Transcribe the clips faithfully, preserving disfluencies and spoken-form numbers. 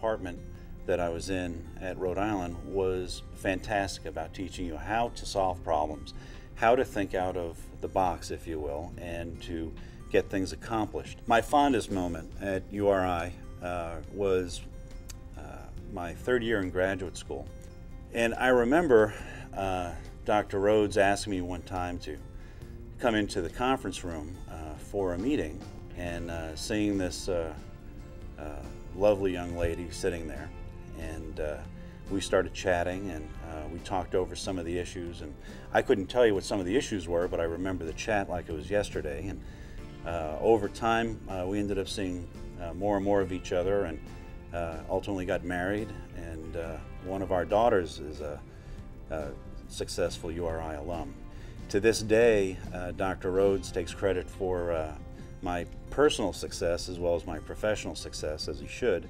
department that I was in at Rhode Island was fantastic about teaching you how to solve problems, how to think out of the box, if you will, and to get things accomplished. My fondest moment at U R I uh, was uh, my third year in graduate school. And I remember uh, Doctor Rhodes asking me one time to come into the conference room uh, for a meeting, and uh, seeing this uh, uh, lovely young lady sitting there. And uh, we started chatting, and uh, we talked over some of the issues. And I couldn't tell you what some of the issues were, but I remember the chat like it was yesterday. And uh, over time, uh, we ended up seeing uh, more and more of each other, and uh, ultimately got married. And uh, one of our daughters is a, a successful U R I alum. To this day, uh, Doctor Rhodes takes credit for uh, my personal success as well as my professional success, as he should.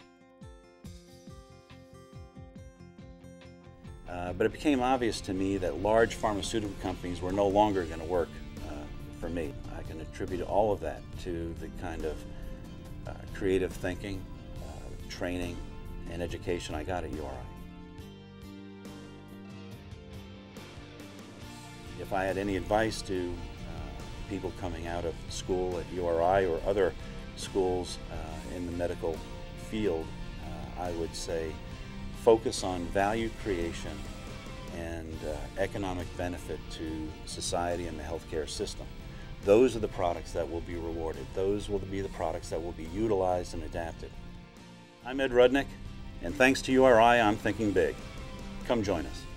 Uh, but it became obvious to me that large pharmaceutical companies were no longer going to work uh, for me. I can attribute all of that to the kind of uh, creative thinking, uh, training, and education I got at U R I. If I had any advice to uh, people coming out of school at U R I or other schools uh, in the medical field, uh, I would say focus on value creation and uh, economic benefit to society and the healthcare system. Those are the products that will be rewarded. Those will be the products that will be utilized and adapted. I'm Ed Rudnic, and thanks to U R I, I'm thinking big. Come join us.